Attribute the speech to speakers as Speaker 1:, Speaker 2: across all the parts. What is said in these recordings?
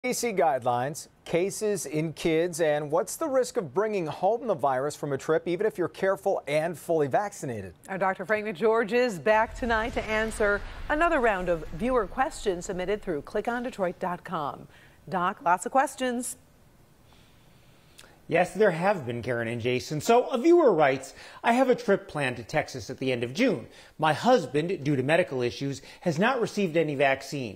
Speaker 1: CDC guidelines, cases in kids, and what's the risk of bringing home the virus from a trip, even if you're careful and fully vaccinated?
Speaker 2: Our Dr. Frank McGeorge is back tonight to answer another round of viewer questions submitted through clickondetroit.com. Doc, lots of questions.
Speaker 3: Yes, there have been, Karen and Jason. So a viewer writes, I have a trip planned to Texas at the end of June. My husband, due to medical issues, has not received any vaccine.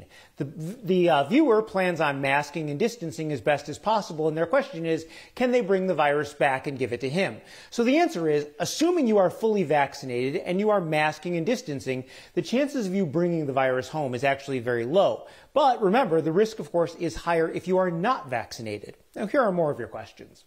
Speaker 3: The viewer plans on masking and distancing as best as possible, and their question is, can they bring the virus back and give it to him? So the answer is, assuming you are fully vaccinated and you are masking and distancing, the chances of you bringing the virus home is actually very low. But remember, the risk, of course, is higher if you are not vaccinated. Now, here are more of your questions.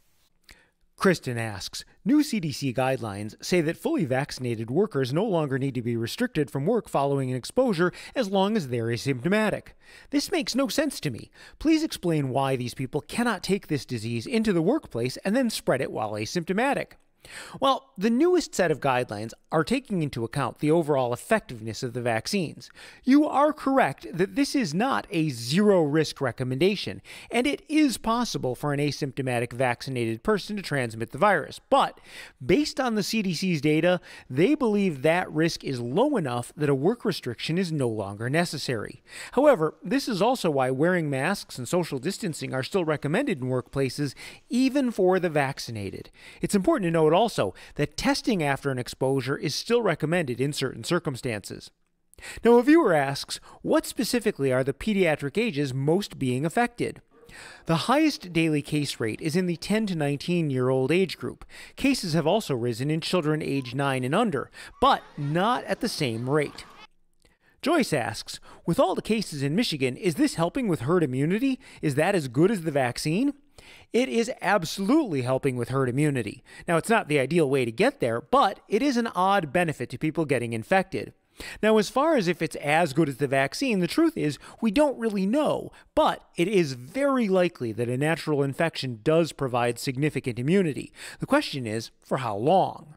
Speaker 4: Kristen asks, new CDC guidelines say that fully vaccinated workers no longer need to be restricted from work following an exposure as long as they're asymptomatic. This makes no sense to me. Please explain why these people cannot take this disease into the workplace and then spread it while asymptomatic. Well, the newest set of guidelines are taking into account the overall effectiveness of the vaccines. You are correct that this is not a zero-risk recommendation, and it is possible for an asymptomatic vaccinated person to transmit the virus. But based on the CDC's data, they believe that risk is low enough that a work restriction is no longer necessary. However, this is also why wearing masks and social distancing are still recommended in workplaces, even for the vaccinated. It's important to note also that testing after an exposure is still recommended in certain circumstances. Now, a viewer asks, what specifically are the pediatric ages most being affected? The highest daily case rate is in the 10 to 19-year-old age group. Cases have also risen in children age 9 and under, but not at the same rate. Joyce asks, with all the cases in Michigan, is this helping with herd immunity? Is that as good as the vaccine? It is absolutely helping with herd immunity. Now, it's not the ideal way to get there, but it is an odd benefit to people getting infected. Now, as far as if it's as good as the vaccine, the truth is we don't really know, but it is very likely that a natural infection does provide significant immunity. The question is, for how long?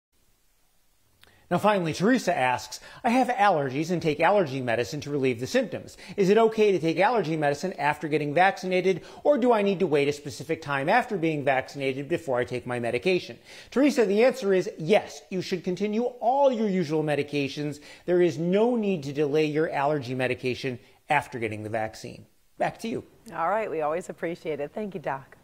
Speaker 3: Now finally, Teresa asks, I have allergies and take allergy medicine to relieve the symptoms. Is it okay to take allergy medicine after getting vaccinated, or do I need to wait a specific time after being vaccinated before I take my medication? Teresa, the answer is yes. You should continue all your usual medications. There is no need to delay your allergy medication after getting the vaccine. Back to you.
Speaker 2: All right, we always appreciate it. Thank you, Doc.